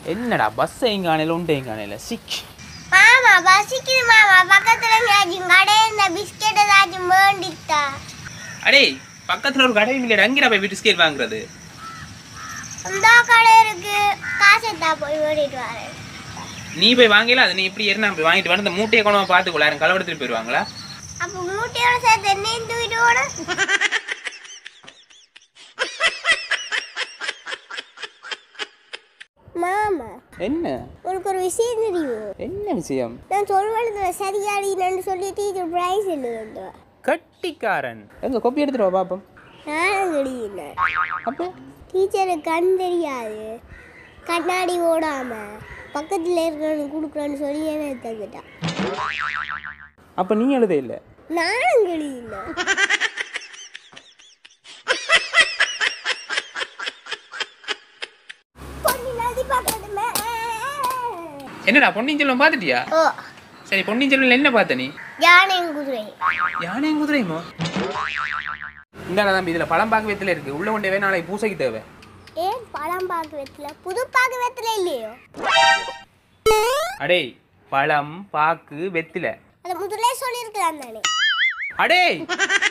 என்னடா பஸ் எங்கானையில உண்டு எங்கானையில சிக் மாமா பசிக்குது மாமா பக்கத்துல ஏதாச்சும் கடை இந்த பிஸ்கெட் ஏதாச்சும் வேண்டிட்டா அடே பக்கத்துல ஒரு கடை இல்லையா அங்கடா போய் பிஸ்கெட் வாங்குறது அந்த கடை இருக்கு காசு தான் போய் வேண்டிட்டு வரேன் நீ போய் வாங்கல அது நீ இப்படி ஏறினா போய் வாங்கிட்டு வந்து மூட்டையை கொண்டு பார்த்துக்கொள்ள யாரும் களவெடுத்துட்டு போயிடுவாங்களா அப்போ மூட்டையோட சேர்த்து என்னையும் தூக்கிட்டு ஓட மாமா என்ன உனக்கு ஒரு விஷயம் தெரியும் என்ன விஷயம் நான் சொல்வதுல சரியாடினு சொல்லி டீச்சர் பிரைஸ் எழுதுறா கட்டிக்காரன் எங்க காப்பி எடுத்துட்டு வா பாப்போம் நானும் தெரியுங்க அப்போ டீச்சருக்கு கண் தெரியாது கண்ணாடி ஓடாம பக்கத்துல இருக்கிறவனுக்கு கொடுக்குறான்னு சொல்லி என்ன தந்துட்டான் அப்ப நீ எழுத இல்ல நானும் எழுதின என்னடா பொன்னியின் செல்வன் பாத்துட்டியா ஓ சரி பொன்னியின் செல்வன்ல என்ன பார்த்த நீ யானையும் குதிரை யானையும் குதிரையுமோ இந்தாடா தம்பி இதுல பழம் பாக்கு வெத்தில இருக்கு உள்ள கொண்டே வே நாளைக்கு பூசைக்கு தேவை ஏன் பழம் பாக்கு வெத்தில புது பாக்கு வெத்தில இல்லையோ அடே பழம் பாக்கு வெத்தில அத முதல்ல சொல்லிருக்கலாம் தானே அடே